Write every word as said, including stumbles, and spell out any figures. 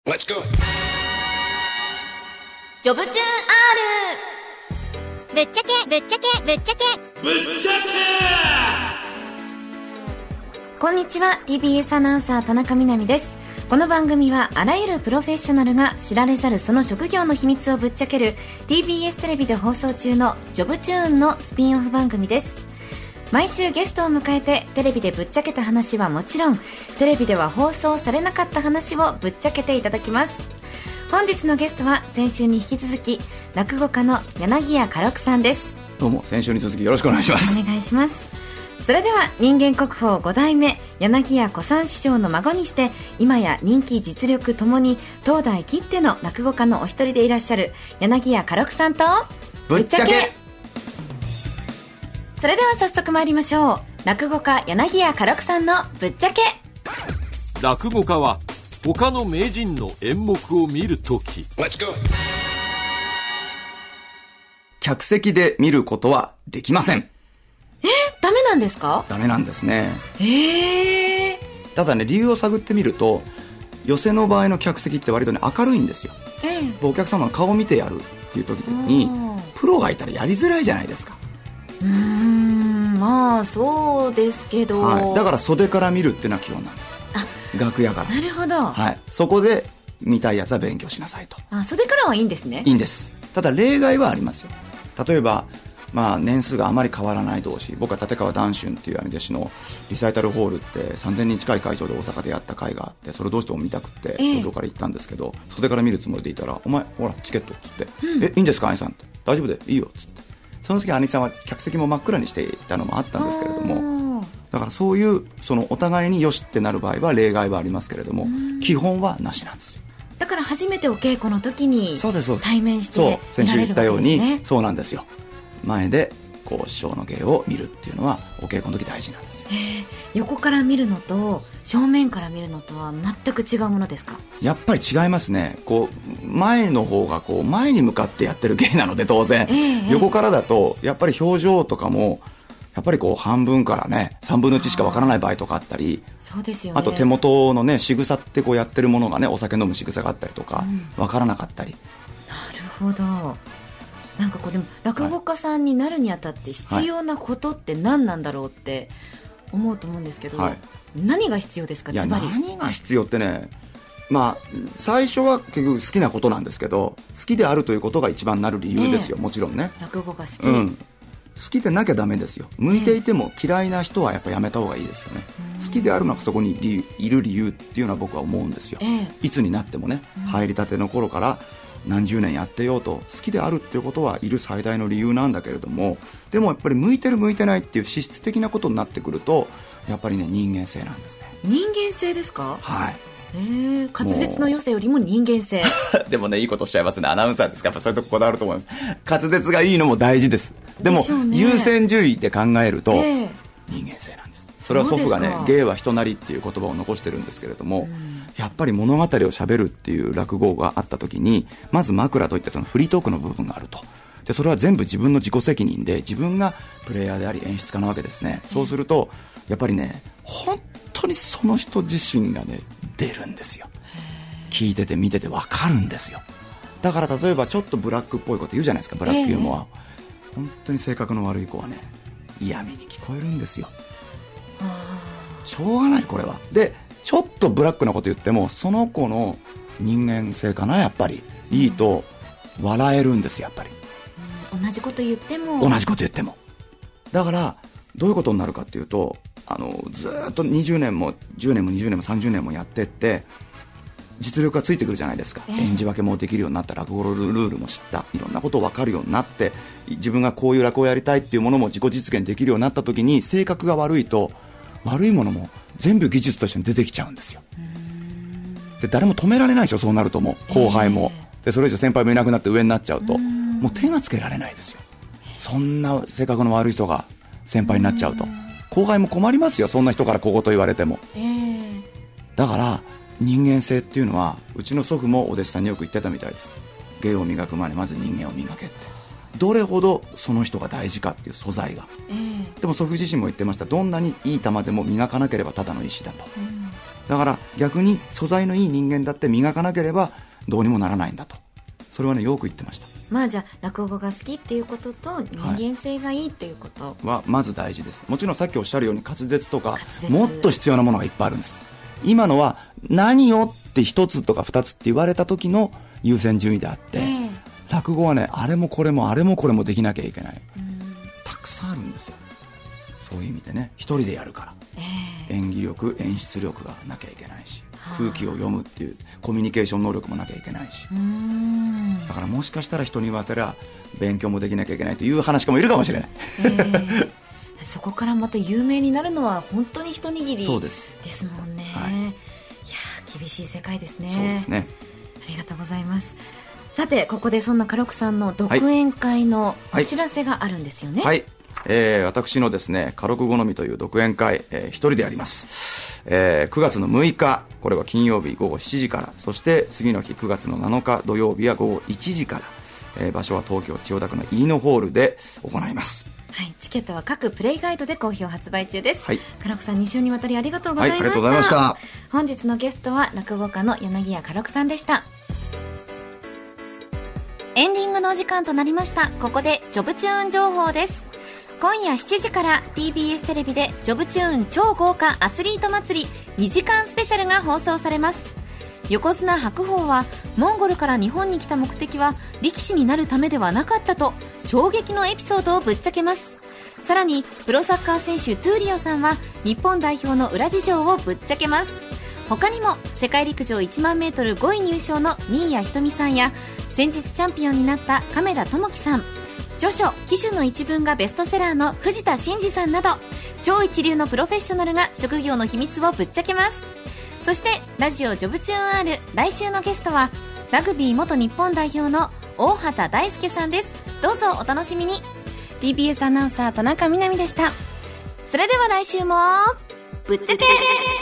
Let's go! ジョブチューン アール ぶっちゃけぶっちゃけぶっちゃけぶっちゃけ。 こんにちは、 ティービーエス アナウンサー田中みな実です。この番組はあらゆるプロフェッショナルが知られざるその職業の秘密をぶっちゃける ティービーエス テレビで放送中のジョブチューンのスピンオフ番組です。毎週ゲストを迎えてテレビでぶっちゃけた話はもちろん、テレビでは放送されなかった話をぶっちゃけていただきます。本日のゲストは先週に引き続き落語家の柳家家六さんです。 どうも先週に続きよろしくお願いします。 お願いします。それでは人間国宝ご代目柳家小三師匠の孫にして、今や人気実力ともに当代きっての落語家のお一人でいらっしゃる柳家家六さんとぶっちゃけ。 それでは早速参りましょう。落語家柳家家六さんのぶっちゃけ。 落語家は他の名人の演目を見るとき、 Let's go! 客席で見ることはできません。 えダメなんですか？ ダメなんですね。 えー、 ただね、理由を探ってみると、寄席の場合の客席って割とね明るいんですよ。 えー、 お客様の顔を見てやるっていう時にプロがいたらやりづらいじゃないですか。 うーん、まあそうですけど、 はい、だから袖から見るっていうのは基本なんです。 あ、 楽屋から。 なるほど、 はい、そこで見たいやつは勉強しなさいと。 あ、袖からはいいんですね。 いいんです。ただ例外はありますよ。例えば、まあ、年数があまり変わらない同士、僕は立川談春っていう兄弟子のリサイタルホールってさんぜんにん近い会場で大阪でやった会があって、それをどうしても見たくて東京から行ったんですけど、袖から見るつもりでいたら、お前ほらチケットっつって、うん、えいいんですか兄さんって、大丈夫でいいよっつって、その時兄さんは客席も真っ暗にしていたのもあったんですけれども、だからそういうそのお互いによしってなる場合は例外はありますけれども、基本はなしなんですよ。 だから初めてお稽古の時にそうですそうです対面してそう見先週られるわ言ったようけですね。 に、そうなんですよ。前でこう師匠の芸を見るっていうのはお稽古の時大事なんですよ。 横から見るのと正面から見るのとは全く違うものですか？ やっぱり違いますね。こう前の方がこう前に向かってやってる芸なので当然、 えー、 横からだとやっぱり表情とかもやっぱりこう半分からねさんぶんのいちしかわからない場合とかあったり、 そうですよね。 あと手元のね仕草ってこうやってるものがね、お酒飲む仕草があったりとか、 うん、 わからなかったり。 なるほど。なんかこうでも落語家さんになるにあたって必要なことって何なんだろうって思うと思うんですけど、はい、何が必要ですか？ いや、 つまり何が必要ってね、まあ最初は結局好きなことなんですけど、好きであるということが一番なる理由ですよ、ね、もちろんね。 落語が好き、 うん、好きでなきゃダメですよ。向いていても嫌いな人はやっぱやめた方がいいですよね。好きであるのがそこにいる理由っていうのは僕は思うんですよ、 ええ、 いつになってもね、入りたての頃から何十年やってようと好きであるっていうことはいる最大の理由なんだけれども、でもやっぱり向いてる向いてないっていう資質的なことになってくると、やっぱりね人間性なんですね。 人間性ですか？ はい。 えー、滑舌の良さよりも人間性でもね、いいことおっしゃいますね。アナウンサーですから、やっぱそういうとここだわると思います。滑舌がいいのも大事です。でもで、ね、 優先順位で考えると、 えー、 人間性なんです。それは祖父がね、芸は人なりっていう言葉を残してるんですけれども、うん、やっぱり物語をしゃべるっていう落語があった時に、まず枕といったそのフリートークの部分があると。でそれは全部自分の自己責任で、自分がプレイヤーであり演出家なわけですね。そうするとやっぱりね、本当にその人自身がね出るんですよ。聞いてて見てて分かるんですよ。だから例えばちょっとブラックっぽいこと言うじゃないですか、ブラックユーモア、えー、本当に性格の悪い子はね嫌味に聞こえるんですよ。しょうがないこれは。でちょっとブラックなこと言っても、その子の人間性かな、やっぱりいいと笑えるんですよ。やっぱり、 うん、同じこと言っても同じこと言ってもだからどういうことになるかっていうと、あのずっとにじゅうねんもじゅうねんもにじゅうねんもさんじゅうねんもやってって実力がついてくるじゃないですか、えー、演じ分けもできるようになった、落語のルールも知った、いろんなことを分かるようになって、自分がこういう落語をやりたいっていうものも自己実現できるようになった時に、性格が悪いと悪いものも全部技術として出てきちゃうんですよ。で誰も止められないでしょ、そうなると。もう後輩も、えー、でそれ以上先輩もいなくなって上になっちゃうと、もう手がつけられないですよ。そんな性格の悪い人が先輩になっちゃうと後輩も困りますよ、そんな人から小言言われても、えー、だから人間性っていうのは、うちの祖父もお弟子さんによく言ってたみたいです。芸を磨く前にまず人間を磨けって。どれほどその人が大事かっていう素材が、えー、でも祖父自身も言ってました。どんなにいい球でも磨かなければただの石だと、うん、 だから逆に素材のいい人間だって磨かなければどうにもならないんだと、それはねよく言ってました。 まあじゃあ落語が好きっていうことと人間性がいいっていうこと、 はい、はまず大事です。もちろんさっきおっしゃるように滑舌とか舌もっと必要なものがいっぱいあるんです。今のは何をって一つとか二つって言われた時の優先順位であって、えー、落語はねあれもこれもあれもこれもできなきゃいけない、たくさんあるんですよ。そういう意味でね一人でやるから、えー、演技力演出力がなきゃいけないし、空気を読むっていうコミュニケーション能力もなきゃいけないし、うーん、だからもしかしたら人に言わせりゃ勉強もできなきゃいけないという話家もいるかもしれない、えー、 そこからまた有名になるのは本当に一握りそうですですもんね、 はい、 いや厳しい世界ですね。 そうですね、 ありがとうございます。さてここでそんなカロクさんの独演会のお知らせがあるんですよね。 はい、はい、えー、私のですねカロク好みという独演会、えー、一人でやります、えー、くがつのむいか、これは金曜日ごごしちじから、そして次の日くがつのなのか土曜日はごごいちじから、えー、場所は東京千代田区の飯野ホールで行います。 はい、チケットは各プレイガイドで好評発売中です。 はい、 カロクさんに週にわたりありがとうございました。 はい、ありがとうございました。 本日のゲストは落語家の柳家カロクさんでした。エンディングのお時間となりました。ここでジョブチューン情報です。今夜しちじから ティービーエス テレビでジョブチューン超豪華アスリート祭りにじかんスペシャルが放送されます。横綱白鵬はモンゴルから日本に来た目的は力士になるためではなかったと衝撃のエピソードをぶっちゃけます。さらにプロサッカー選手トゥーリオさんは日本代表の裏事情をぶっちゃけます。他にも世界陸上いちまんメートルごい入賞の新谷仁美さんや先日チャンピオンになった亀田智樹さん、著書騎手の一文がベストセラーの藤田真嗣さんなど超一流のプロフェッショナルが職業の秘密をぶっちゃけます。そしてラジオジョブチューン R 来週のゲストはラグビー元日本代表の大畑大輔さんです。どうぞお楽しみに。 ティービーエス アナウンサー田中みな実でした。それでは来週もぶっちゃけ